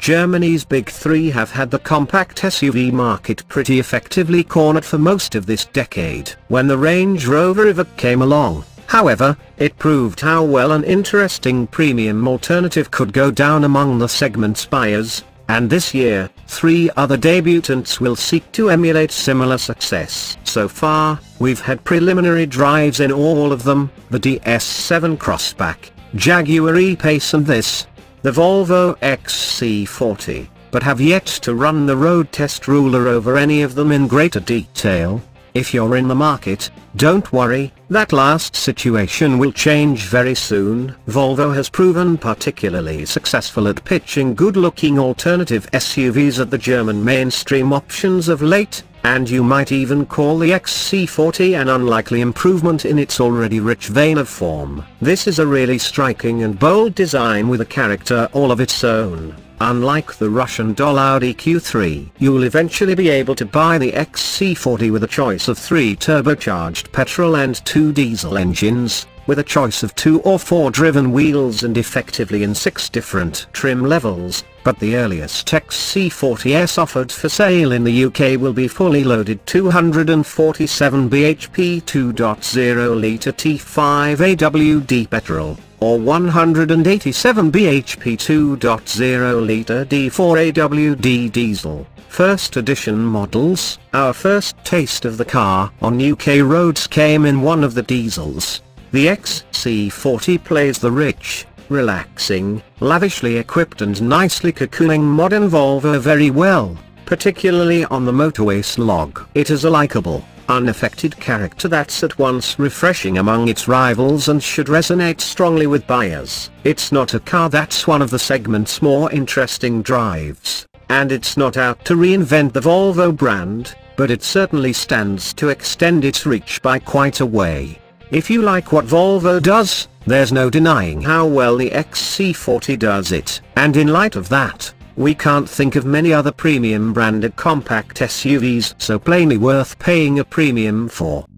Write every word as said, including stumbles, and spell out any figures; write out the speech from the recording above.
Germany's big three have had the compact S U V market pretty effectively cornered for most of this decade. When the Range Rover Evoque came along, however, it proved how well an interesting premium alternative could go down among the segment's buyers, and this year, three other debutants will seek to emulate similar success. So far, we've had preliminary drives in all of them: the D S seven Crossback, Jaguar E-Pace and this, the Volvo X C forty, but have yet to run the road test ruler over any of them in greater detail. If you're in the market, don't worry, that last situation will change very soon. Volvo has proven particularly successful at pitching good-looking alternative S U Vs at the German mainstream options of late, and you might even call the X C forty an unlikely improvement in its already rich vein of form. This is a really striking and bold design with a character all of its own. Unlike the Russian A W D Q three, you'll eventually be able to buy the X C forty with a choice of three turbocharged petrol and two diesel engines, with a choice of two or four driven wheels and effectively in six different trim levels, but the earliest X C forty S offered for sale in the U K will be fully loaded two hundred forty-seven b h p two point oh litre T five A W D petrol, or one hundred eighty-seven b h p two point oh litre D four A W D diesel. First edition models, our first taste of the car on U K roads came in one of the diesels. The X C forty plays the rich, relaxing, lavishly equipped and nicely cocooning modern Volvo very well, particularly on the motorway slog. It has a likeable, unaffected character that's at once refreshing among its rivals and should resonate strongly with buyers. It's not a car that's one of the segment's more interesting drives, and it's not out to reinvent the Volvo brand, but it certainly stands to extend its reach by quite a way. If you like what Volvo does, there's no denying how well the X C forty does it. And in light of that, we can't think of many other premium branded compact S U Vs so plainly worth paying a premium for.